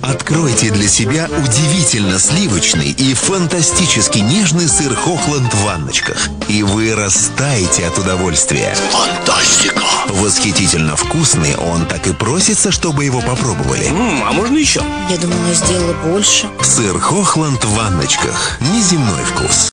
Откройте для себя удивительно сливочный и фантастически нежный сыр Хохланд в ванночках. И вы растаете от удовольствия. Фантастика! Восхитительно вкусный, он так и просится, чтобы его попробовали. А можно еще? Я думала, сделала больше. Сыр Хохланд в ванночках. Неземной вкус.